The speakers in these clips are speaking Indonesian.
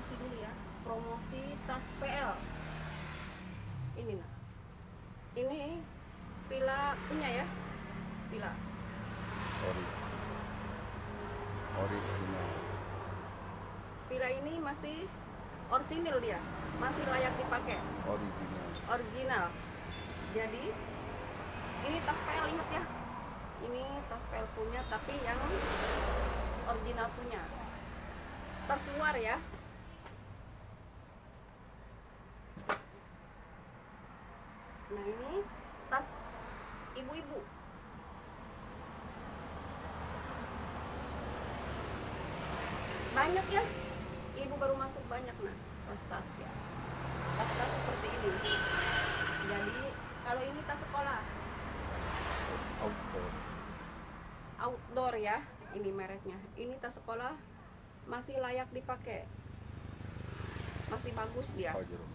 promosi dulu ya, promosi tas PL. Ini nah, ini Fila punya ya, Fila original. Fila ini masih orisinil, dia masih layak dipakai, original. Jadi ini tas PL, ingat ya, ini tas PL punya, tapi yang original punya. Tas luar ya. Nah ini tas ibu-ibu. Banyak ya, ibu baru masuk banyak. Nah tas-tas ya, tas-tas seperti ini. Jadi kalau ini tas sekolah outdoor ya, ini mereknya. Ini tas sekolah masih layak dipakai, masih bagus dia.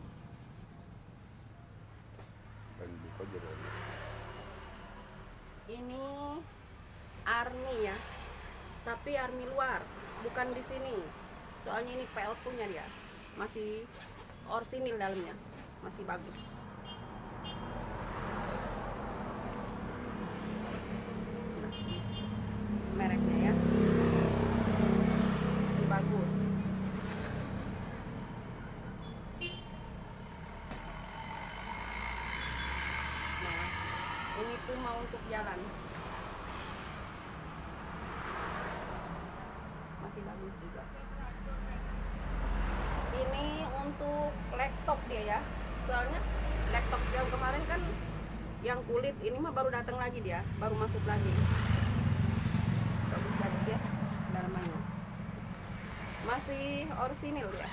Ini army ya, tapi army luar, bukan di sini. Soalnya ini PL punya, dia masih orsinil dalamnya, masih bagus. Nah, mereknya ya, masih bagus. Nah, ini tuh mau untuk jalan, masih bagus juga. Ini untuk laptop dia ya, soalnya laptop yang kemarin kan yang kulit, ini mah baru datang lagi, dia baru masuk lagi. Bagus ya dalamannya, masih orisinil ya.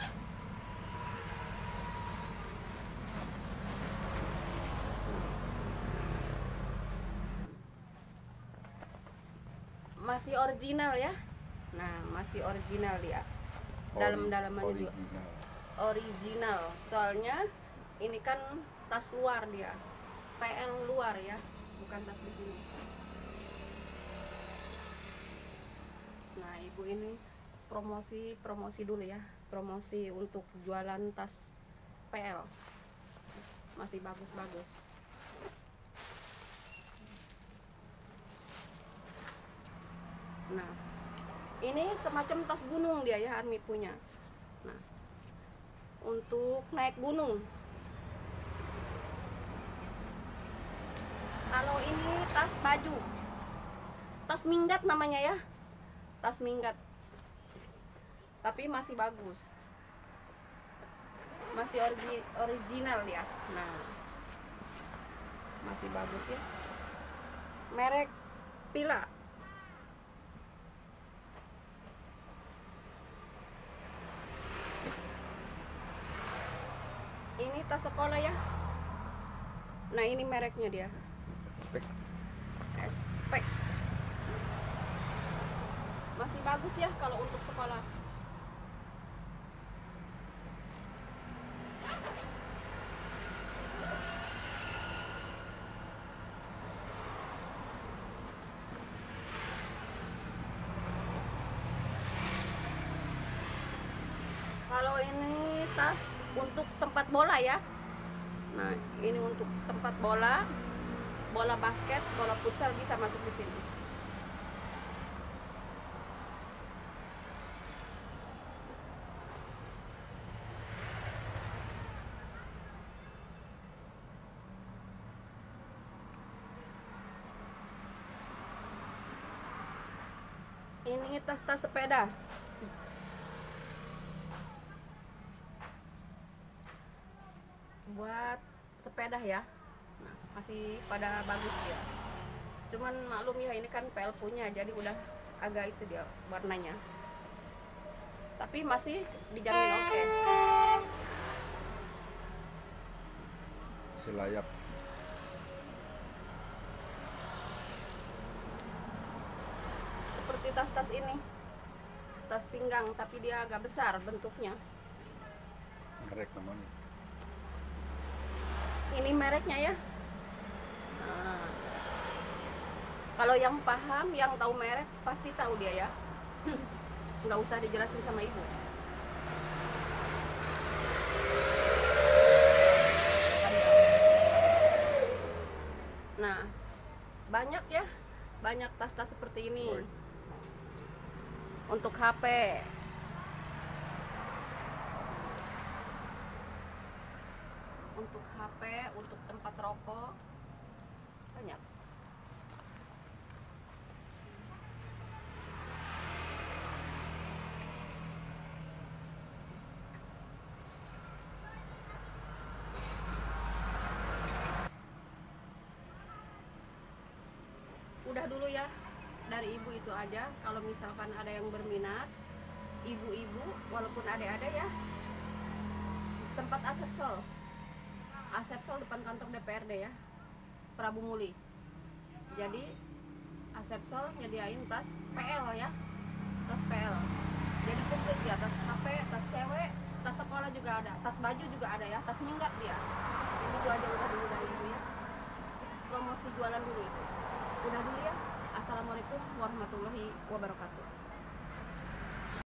Masih original ya. Nah masih original dia, dalam-dalamannya juga original. Soalnya ini kan tas luar, dia PL luar ya, bukan tas di sini. Nah ibu ini promosi dulu ya, promosi untuk jualan tas PL, masih bagus-bagus. Nah ini semacam tas gunung dia ya, army punya. Nah untuk naik gunung. Kalau ini tas baju, tas minggat namanya ya, tas minggat, tapi masih bagus, masih original ya. Nah masih bagus ya, merek Fila. Ini tas sekolah ya. Nah ini mereknya dia, Spek. Masih bagus ya kalau untuk sekolah. Kalau ini tas untuk tempat bola ya. Nah ini untuk tempat bola, bola basket, bola futsal bisa masuk di sini. Ini tas-tas sepeda. Buat sepeda ya. Nah, masih pada bagus ya. Cuman maklum ya, ini kan PL punya, jadi udah agak itu dia warnanya. Tapi masih dijamin oke. Selayak. Seperti tas-tas ini, tas pinggang, tapi dia agak besar bentuknya. Merek namanya. Ini mereknya ya. Nah, kalau yang paham, yang tahu merek pasti tahu dia ya. Nggak usah dijelasin sama ibu. Nah, banyak ya, banyak tas-tas seperti ini. Untuk HP, untuk tempat rokok, banyak. Udah dulu ya, dari ibu itu aja. Kalau misalkan ada yang berminat, ibu-ibu walaupun ada ya, tempat Asepsol depan kantor DPRD ya, Prabu Muli. Jadi Asepsol nyediain tas PL ya, tas PL. Jadi komplit ya, tas HP, tas cewek, tas sekolah juga ada, tas baju juga ada ya, tas minggat dia. Jadi itu aja udah dulu dari ibu ya. Promosi jualan dulu itu. Udah dulu ya. Assalamualaikum warahmatullahi wabarakatuh.